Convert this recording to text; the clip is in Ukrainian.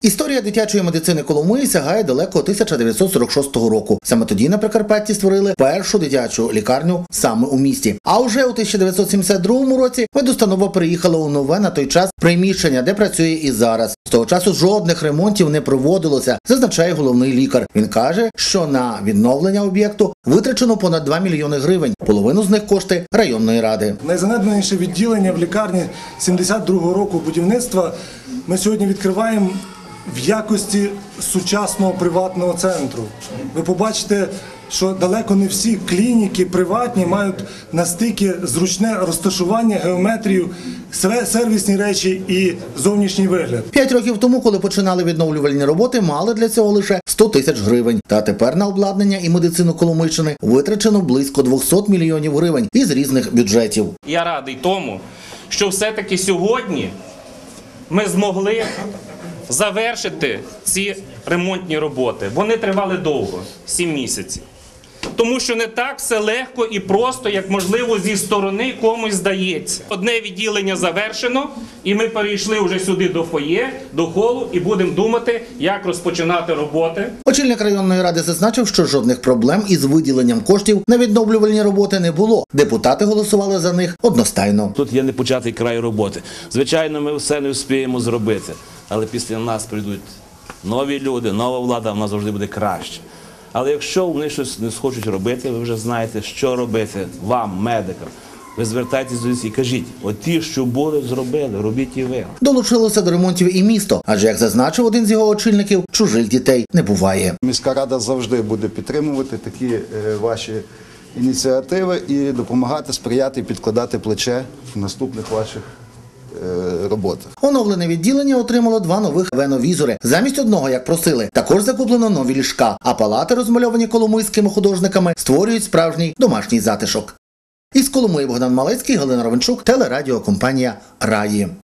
Історія дитячої медицини Коломиї сягає далеко 1946 року. Саме тоді на Прикарпатті створили першу дитячу лікарню саме у місті. А вже у 1972 році медустанова переїхала у нове на той час приміщення, де працює і зараз. З того часу жодних ремонтів не проводилося, зазначає головний лікар. Він каже, що на відновлення об'єкту витрачено понад 2 мільйони гривень. Половину з них кошти районної ради. Найзанедбаніше відділення в лікарні 72-го року будівництва ми сьогодні відкриваємо в якості сучасного приватного центру. Ви побачите, що далеко не всі клініки приватні мають настільки зручне розташування, геометрію, сервісні речі і зовнішній вигляд. 5 років тому, коли починали відновлювальні роботи, мали для цього лише 100 тисяч гривень. Та тепер на обладнання і медицину Коломийщини витрачено близько 200 мільйонів гривень із різних бюджетів. Я радий тому, що все-таки сьогодні ми змогли завершити ці ремонтні роботи. Вони тривали довго, 7 місяців. Тому що не так все легко і просто, як можливо зі сторони комусь здається. Одне відділення завершено, і ми перейшли вже сюди до фоє, до холу, і будемо думати, як розпочинати роботи. Очільник районної ради зазначив, що жодних проблем із виділенням коштів на відновлювальні роботи не було. Депутати голосували за них одностайно. Тут є непочатий край роботи. Звичайно, ми все не встигнемо зробити, але після нас прийдуть нові люди, нова влада, вона завжди буде краще. Але якщо вони щось не схочуть робити, ви вже знаєте, що робити вам, медикам. Ви звертайтесь до них і кажіть, от ті, що були, зробили, робіть і ви. Долучилося до ремонтів і місто, адже, як зазначив один з його очільників, чужих дітей не буває. Міська рада завжди буде підтримувати такі ваші ініціативи і допомагати, сприяти і підкладати плече в наступних ваших роботах. Оновлене відділення отримало 2 нових ВНО-візори. Замість одного, як просили, також закуплено нові ліжка, а палати, розмальовані коломийськими художниками, створюють справжній домашній затишок. Із Коломиї Богдан Малецький, Галина Ровенчук, телерадіокомпанія «Раї».